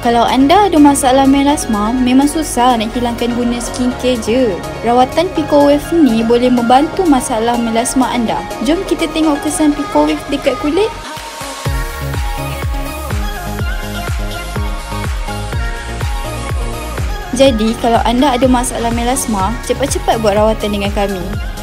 Kalau anda ada masalah melasma, memang susah nak hilangkan guna skincare je. Rawatan Picowave ni boleh membantu masalah melasma anda. Jom kita tengok kesan Picowave dekat kulit. Jadi, kalau anda ada masalah melasma, cepat-cepat buat rawatan dengan kami.